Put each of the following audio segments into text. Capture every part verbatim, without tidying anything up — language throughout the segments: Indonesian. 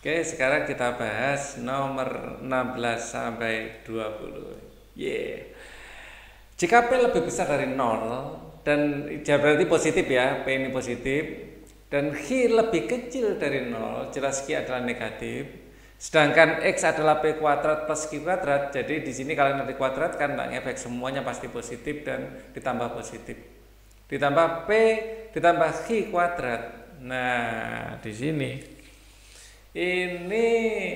Oke, sekarang kita bahas nomor enam belas sampai dua puluh. Yeah. Jika P lebih besar dari nol dan berarti positif ya, P ini positif, dan Q lebih kecil dari nol, jelas Q adalah negatif. Sedangkan X adalah P kuadrat plus Q kuadrat, jadi di sini kalau nanti kuadrat kan nggak ngefek, semuanya pasti positif dan ditambah positif. Ditambah P ditambah Q kuadrat. Nah, di sini ini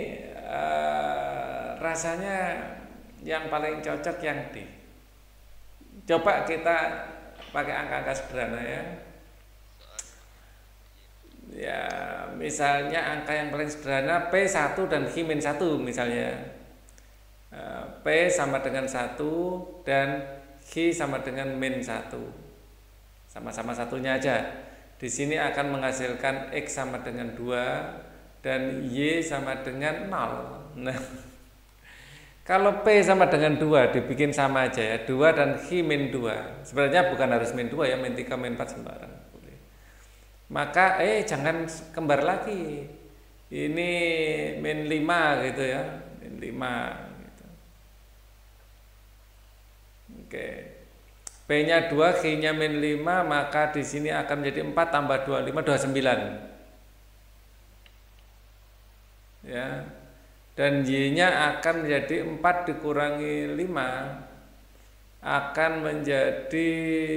uh, rasanya yang paling cocok yang D. Coba kita pakai angka-angka sederhana ya. Ya, misalnya angka yang paling sederhana P satu dan Q min satu misalnya. uh, P sama dengan satu dan Q sama dengan min satu. Sama-sama satunya aja. Di sini akan menghasilkan X sama dengan dua dan Y sama dengan nol. Nah, kalau P sama dengan dua dibikin sama aja ya, dua dan Q min dua. Sebenarnya bukan harus min dua ya, min tiga, min empat sembarang boleh. Maka eh jangan kembar lagi. Ini min lima gitu ya, min lima gitu. Oke. P-nya dua, Q-nya min lima, maka di sini akan menjadi empat tambah dua puluh lima, dua puluh sembilan. Ya. Dan Y-nya akan menjadi empat dikurangi lima akan menjadi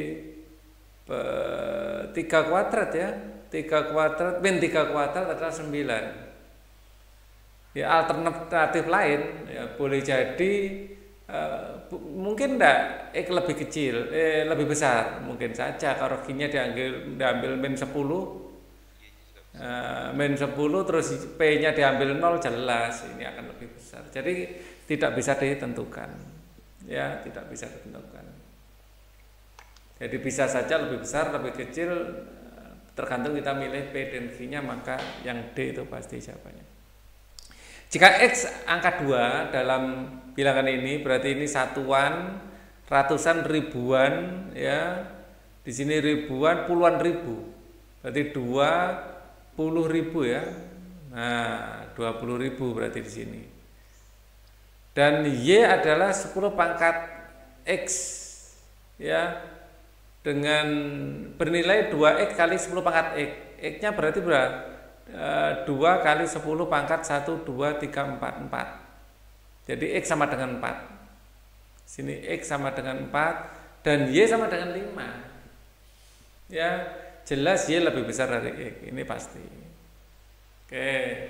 tiga kuadrat ya. tiga kuadrat min tiga kuadrat adalah sembilan. Ya, alternatif lain ya, boleh jadi uh, mungkin enggak X lebih kecil, eh, lebih besar, mungkin saja kalau Q-nya diambil diambil min sepuluh. Uh, min sepuluh terus P-nya diambil nol, jelas ini akan lebih besar. Jadi tidak bisa ditentukan. Ya, tidak bisa ditentukan. Jadi bisa saja lebih besar, lebih kecil, tergantung kita milih P dan Q-nya, maka yang D itu pasti jawabannya. Jika X angka dua dalam bilangan ini berarti ini satuan, ratusan, ribuan ya. Di sini ribuan, puluhan ribu. Berarti dua puluh ribu ya. Nah, dua puluh ribu berarti di sini. Dan Y adalah sepuluh pangkat X ya, dengan bernilai dua X kali sepuluh pangkat X. X-nya berarti berapa? E, dua kali sepuluh pangkat satu, dua, tiga, empat, empat. Jadi X sama dengan empat. Sini X sama dengan empat dan Y sama dengan lima. Ya, jelas Y lebih besar dari X, ini pasti. Oke.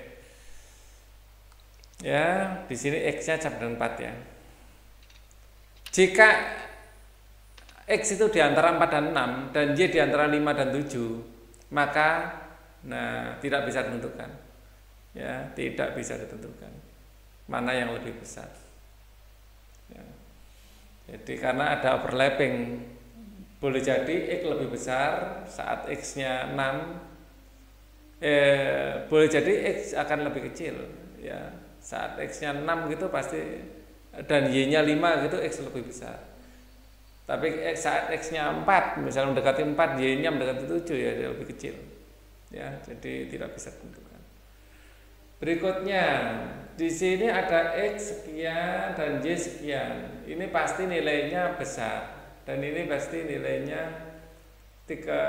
Ya, di sini X-nya sama dengan empat ya. Jika X itu di antara empat dan enam dan Y di antara lima dan tujuh, maka nah tidak bisa ditentukan. Ya, tidak bisa ditentukan mana yang lebih besar. Ya. Jadi karena ada overlapping, boleh jadi X lebih besar saat X-nya enam, eh, boleh jadi X akan lebih kecil ya. Saat X-nya enam gitu pasti, dan Y-nya lima gitu X lebih besar. Tapi saat X-nya empat, misalnya mendekati empat, Y-nya mendekati tujuh ya dia lebih kecil. Ya, jadi tidak bisa ditentukan. Berikutnya, di sini ada X sekian dan Y sekian. Ini pasti nilainya besar dan ini pasti nilainya tiga.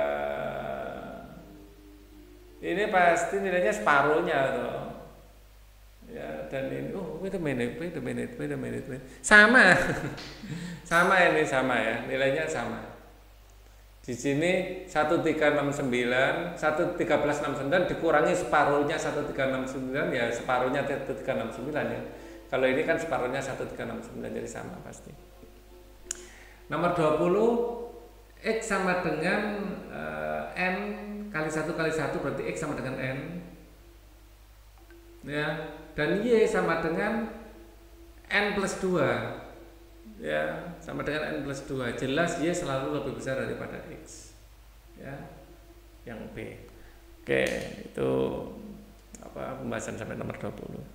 Ini pasti nilainya separuhnya tuh. Ya, dan ini oh wait a minute, wait a minute, wait a minute, wait. Sama. Sama ini sama ya, nilainya sama. Di sini satu tiga enam sembilan, satu tiga belas enam sembilan dikurangi separuhnya satu tiga enam sembilan ya, separuhnya satu tiga enam sembilan ya. Kalau ini kan separuhnya satu tiga enam sembilan, jadi sama pasti. Nomor dua puluh, X sama dengan uh, N kali satu kali satu berarti X sama dengan N. Ya, dan Y sama dengan N plus dua. Ya, sama dengan N plus dua. Jelas Y selalu lebih besar daripada X. Ya, yang B. Oke, itu apa pembahasan sampai nomor dua puluh.